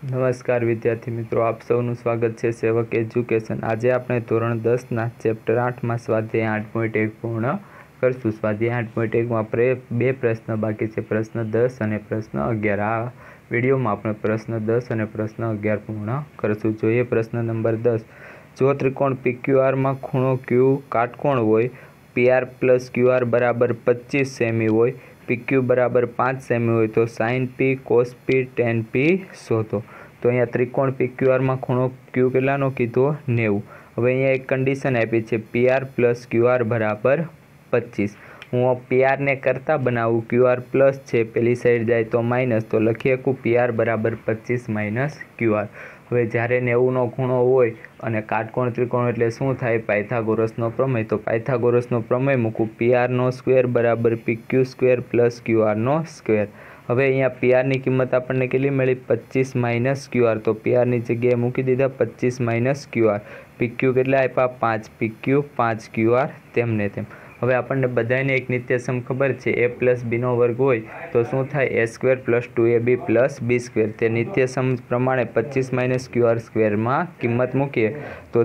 નમસ્કાર વિદ્યાર્થી મિત્રો, આપ સૌનું સ્વાગત છે સેવક એજ્યુકેશન। આજે આપણે ધોરણ 10ના ચેપ્ટર 8માં સ્વાધ્યાય 8.1 પૂર્ણ કરશું। સ્વાધ્યાય 8.1માં બે પ્રશ્ન બાકી છે, પ્રશ્ન 10 અને પ્રશ્ન 11। આ વિડીયોમાં આપણે પ્રશ્ન 10 અને પ્રશ્ન 11 પૂર્ણ કરશું। જોઈએ પ્રશ્ન નંબર 10। જો ત્રિકોણ PQRમાં ખૂણો Q કાટકોણ હોય, PR + QR બરાબર 25 સેમી હોય, PQ બરાબર 5 સેમી હોય તો sin P, cos P, tan P શોધો। તો અહીંયા ત્રિકોણ PQRમાં ખૂણો Q કેટલાનો કીધો 90। હવે અહીંયા એક કન્ડિશન આપી છે PR + QR બરાબર 25। હું PR ને કરતા બનાવું, QR પ્લસ છે, પેલી સાઈડ જાય તો માઇનસ, તો લખી શકું PR બરાબર 25 - QR। હવે જ્યારે 90નો ખૂણો હોય અને કાટકોણ ત્રિકોણ એટલે શું થાય? પાયથાગોરસનો પ્રમેય। તો પાયથાગોરસનો પ્રમેય મૂકું, PR² બરાબર PQ² + QR²। હવે અહીંયા PRની કિંમત આપણને કેટલી મળી? 25 - QR। તો PRની જગ્યાએ મૂકી દીધા 25 - QR। PQ કેટલા આપ્યા? 5, PQ 5, QR તેમને તેમ। હવે આપણને બધાને એક નિત્યસમ ખબર છે, a + b નો વર્ગ હોય તો શું થાય? a² + 2ab + b²। તે નિત્યસમ પ્રમાણે 25 - QR² કિંમત મૂકીએ તો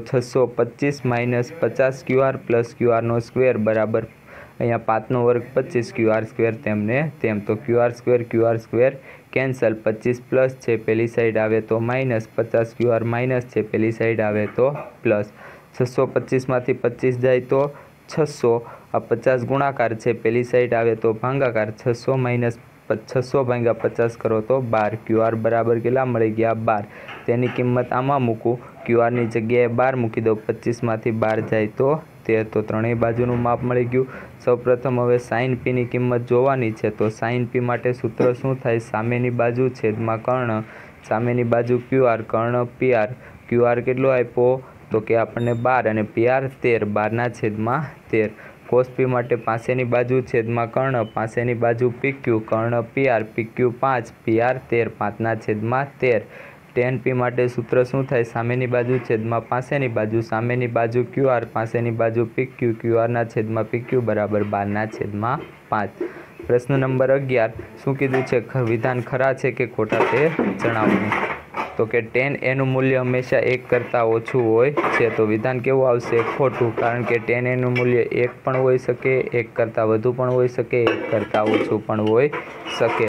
625 - 50 QR + QR² બરાબર અહીંયા 5નો વર્ગ 25, QR² તેમને તેમ। તો QR² કેન્સલ, 25 પ્લસ છે પેલી સાઈડ આવે તો માઇનસ, 50 QR માઇનસ છે પેલી સાઈડ આવે તો પ્લસ। 625માંથી 25 જાય તો 600, આ 50 ગુણાકાર છે પેલી સાઈડ આવે તો ભાગાકાર, 600 - 600 / 50 કરો તો 12। QR બરાબર કેટલા મળી ગયા? 12। તેની કિંમત આમાં મૂકું, QRની જગ્યાએ 12 મૂકી દઉં, 25માંથી 12 જાય તો 13। તો ત્રણેય બાજુનું માપ મળી ગયું। સૌપ્રથમ હવે sin P ની કિંમત જોવાની છે। તો sin P માટે સૂત્ર શું થાય? સામેની બાજુ છેદમાં કર્ણ, સામેની બાજુ QR, કર્ણ PR। QR કેટલો આપ્યો? તો કે આપણને 12 અને PR 13, 12/13। cos P માટે પાસેની બાજુ છેદમાં કર્ણ, પાસેની બાજુ PQ, કર્ણ PR, PQ 5, PR 13, 5/13। tan P માટે સૂત્ર શું થાય? સામેની બાજુ છેદમાં પાસેની બાજુ, સામેની બાજુ QR, પાસેની બાજુ PQ, QR/PQ બરાબર 12/5। પ્રશ્ન નંબર 11 શું કીધું છે? વિધાન ખરા છે કે ખોટા તે જણાવવું। તો કે tan A નું મૂલ્ય હંમેશા 1 કરતાં ઓછું હોય છે। તો વિધાન કેવું આવશે? ખોટું, કારણ કે tan A નું મૂલ્ય 1 પણ હોઈ શકે, 1 કરતાં વધુ પણ હોઈ શકે, 1 કરતાં ઓછું પણ હોઈ શકે।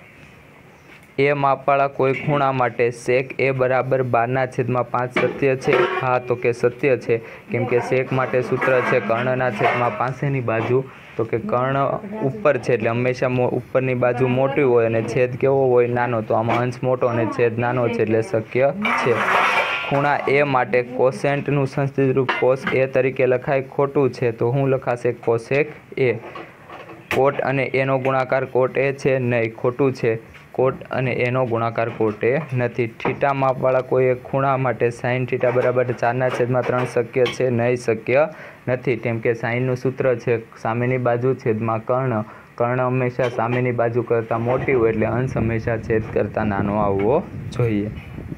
એ માપવાળા કોઈ ખૂણા માટે sec A બરાબર 12/5 સત્ય છે? હા, તો કે સત્ય છે, કેમ કે sec માટે સૂત્ર છે કર્ણના છેદમાં પાસેની બાજુ। તો કે કર્ણ ઉપર છે એટલે હંમેશા ઉપરની બાજુ મોટી હોય અને છેદ કેવો હોય? નાનો। તો આમાં અંશ મોટો અને છેદ નાનો છે એટલે શક્ય છે। ખૂણા A માટે કોસેન્ટનું સંસ્કૃત રૂપ cos A તરીકે લખાય, ખોટું છે। તો શું લખાશે? cosec A। કોટ અને A નો ગુણાકાર કોટ A છે? નહીં, ખોટું છે। કોટ અને A નો ગુણાકાર કોટ A નથી। થીટા માપવાળા કોઈ એક ખૂણા માટે sin θ બરાબર 4/3 શક્ય છે? નહીં, શક્ય નથી, કેમ કે સાઇનનું સૂત્ર છે સામેની બાજુ છેદમાં કર્ણ। કર્ણ હંમેશા સામેની બાજુ કરતાં મોટી હોય એટલે અંશ હંમેશા છેદ કરતાં નાનો આવવો જોઈએ।